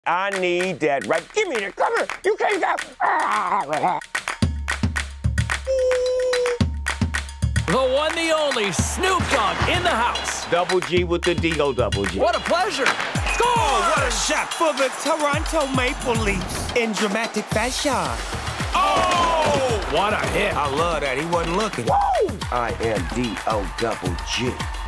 I need that right. Give me the, come here. You can't go. The one, the only, Snoop Dogg in the house. Double G with the D-O double G. What a pleasure. Score! Oh, what a shot for the Toronto Maple Leafs in dramatic fashion. Oh! What a hit. I love that. He wasn't looking. Woo! I am D-O double G.